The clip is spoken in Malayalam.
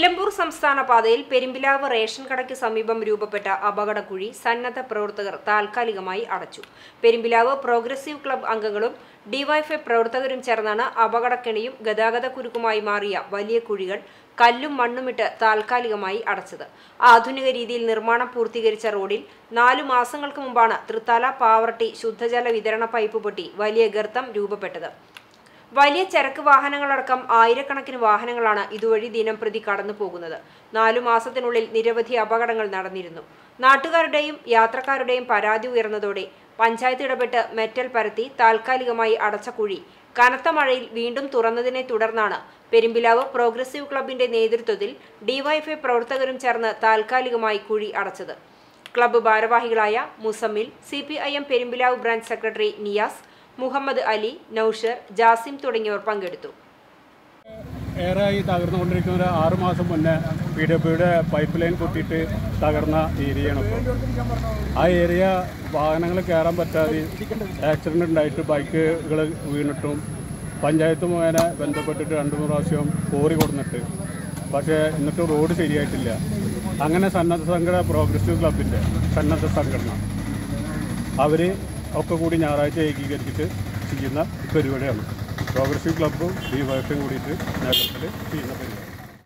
നിലമ്പൂർ സംസ്ഥാന പാതയിൽ പെരുമ്പിലാവ് റേഷൻ കടയ്ക്ക് സമീപം രൂപപ്പെട്ട അപകടക്കുഴി സന്നദ്ധ പ്രവർത്തകർ താൽക്കാലികമായി അടച്ചു. പെരുമ്പിലാവ് പ്രോഗ്രസീവ് ക്ലബ്ബ് അംഗങ്ങളും ഡിവൈഎഫ്ഐ പ്രവർത്തകരും ചേർന്നാണ് അപകടക്കെണിയും ഗതാഗതക്കുരുക്കുമായി മാറിയ വലിയ കുഴികൾ കല്ലും മണ്ണുമിട്ട് താൽക്കാലികമായി അടച്ചത്. ആധുനിക രീതിയിൽ നിർമ്മാണം പൂർത്തീകരിച്ച റോഡിൽ 4 മാസങ്ങൾക്ക് മുമ്പാണ് തൃത്താല പാവർട്ടി ശുദ്ധജല വിതരണ പൈപ്പ് പൊട്ടി വലിയ ഗർത്തം രൂപപ്പെട്ടത്. വലിയ ചരക്ക് വാഹനങ്ങളടക്കം ആയിരക്കണക്കിന് വാഹനങ്ങളാണ് ഇതുവഴി ദിനംപ്രതി കടന്നു പോകുന്നത്. 4 മാസത്തിനുള്ളിൽ നിരവധി അപകടങ്ങൾ നടന്നിരുന്നു. നാട്ടുകാരുടെയും യാത്രക്കാരുടെയും പരാതി ഉയർന്നതോടെ പഞ്ചായത്ത് ഇടപെട്ട് മെറ്റൽ പരത്തി താൽക്കാലികമായി അടച്ച കുഴി കനത്ത മഴയിൽ വീണ്ടും തുറന്നതിനെ തുടർന്നാണ് പെരുമ്പിലാവ് പ്രോഗ്രസീവ് ക്ലബിന്റെ നേതൃത്വത്തിൽ ഡിവൈഎഫ്ഐ പ്രവർത്തകരും ചേർന്ന് താൽക്കാലികമായി കുഴി അടച്ചത്. ക്ലബ്ബ് ഭാരവാഹികളായ Muzammil, CPIM Perumbilavu branch secretary Niyas, Muhammad Ali, Noushar, Jasim തുടങ്ങിയവർ പങ്കെടുത്തു. ഏറെയായി തകർന്നുകൊണ്ടിരിക്കുന്ന 6 മാസം മുന്നേ PWയുടെ പൈപ്പ് ലൈൻ പൊട്ടിയിട്ട് തകർന്ന ഏരിയയാണ് ഇപ്പോൾ. ആ ഏരിയ വാഹനങ്ങൾ കയറാൻ പറ്റാതെ ആക്സിഡൻ്റ് ഉണ്ടായിട്ട് ബൈക്കുകൾ വീണിട്ടും പഞ്ചായത്ത് മുഖേന ബന്ധപ്പെട്ടിട്ട് 2-3 പ്രാവശ്യം കോറി കൊടുത്തിട്ട്, പക്ഷേ എന്നിട്ട് റോഡ് ശരിയായിട്ടില്ല. അങ്ങനെ സന്നദ്ധ സംഘടന പ്രോഗ്രസീവ് ക്ലബിൻ്റെ സന്നദ്ധ സംഘടന അവർ ഒക്കെ കൂടി ഞായറാഴ്ച ഏകീകരിച്ചിട്ട് ചെയ്യുന്ന പരിപാടിയാണ്. പ്രോഗ്രസീവ് ക്ലബ്ബും ഡിവൈഎഫ്ഐയും കൂടിയിട്ട് നേതൃത്വത്തിൽ ചെയ്യുന്ന പരിപാടി.